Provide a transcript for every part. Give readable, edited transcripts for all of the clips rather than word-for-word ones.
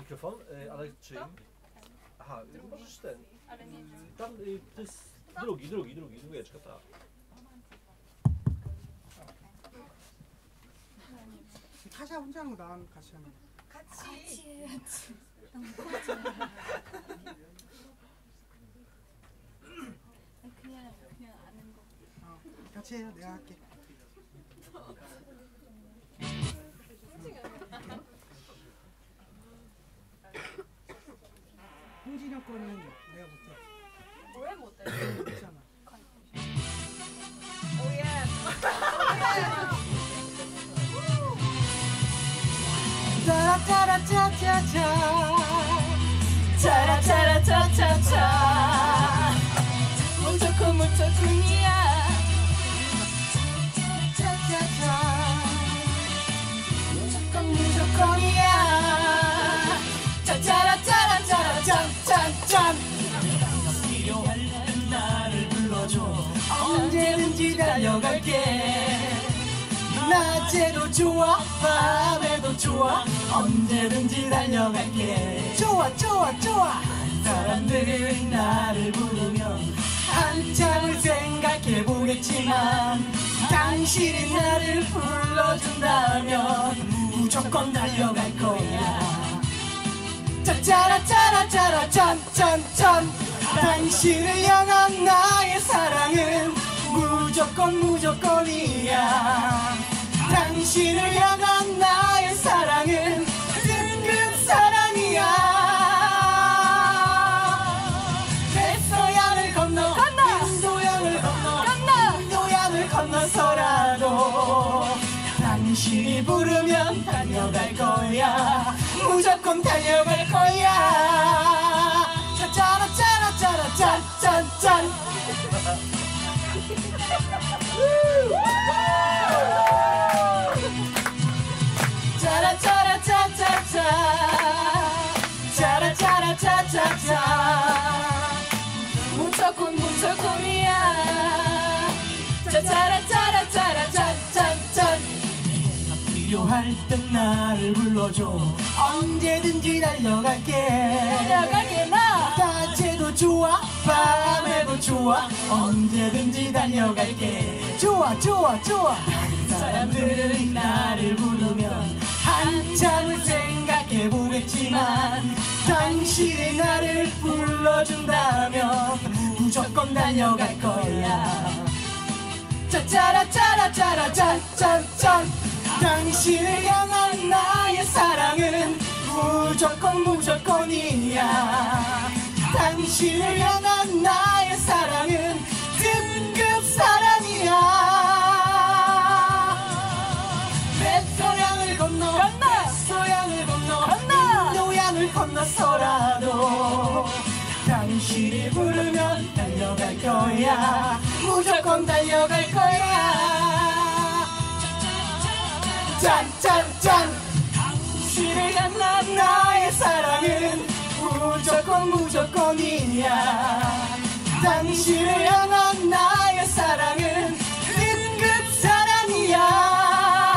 mikrofon, ale czyim? Aha, możesz ten. Tam to jest drugi, dwójeczka, tak. 타샤 혼자 하는 거 나랑 같이 하는 거. 같이. 그냥 아는 거. 같이 해요. 내가 할게. 홍진이 형 거는 내가 못해. 왜 못해? 못잖아. 오예. 짜라짜라짜짜짜 짜라짜라짜짜짜 무조건이야. 짜짜짜 무조건이야. 짜짜라짜라짜라짠짠짠 필요할 나를 불러줘. 언제든지 달려갈게. 낮에도 좋아 밤에도 좋아 언제든지 달려갈게. 좋아 좋아 좋아. 사람들은 나를 부르면 한참을 생각해보겠지만 당신이 나를 불러준다면 무조건 달려갈 거야. 짜짜라짜라짜라 짠짠짠 당신을 향한 나의 사랑은 무조건이야. 당신을 향한 나의 사랑은 등급 사랑이야. 대서양을 건너 인도양을 건너 인도양을 건너서라도 당신이 부르면 달려갈 거야. 무조건 달려갈 거야. 짜짜라짜라짜라 짠짠짠 짜라짜라짜짜짜 짜라짜라짜짜짜 무조건이야. 짜짜라짜라짜라짠짠짠 필요할 땐 나를 불러줘. 언제든지 달려갈게. 나 낮에도 좋아 밤에도 좋아 언제든지 달려갈게. 좋아 좋아 좋아. 사람들은 나를 부르면 한참을 생각해보겠지만 당신이 나를 불러준다면 무조건 달려갈 거야. 짜짜라짜라짜라 짠짠짠 당신을 향한 나의 사랑은 무조건이야. 당신을 향한 나의 사랑은 등급 사랑이야. 백서양을 건너 소양을 건너 인도양을 건너서라도 당신이 부르면 달려갈 거야. 무조건 달려갈 거야. 짠짠짠 당신을 향한 나의 사랑은 무조건이야. 당신을 향한 나의 사랑은 등급 사랑이야.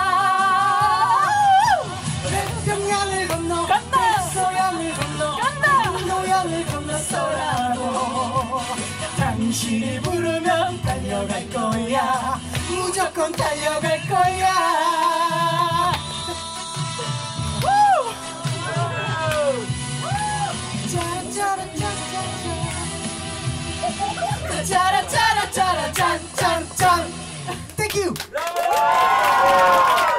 태평양을 건너 서양을 건너 인도양을 건너서라도 당신이 부르면 달려갈 거야. 무조건 달려갈 거야. 짜라짜라짜라 짠짠짠. Thank you.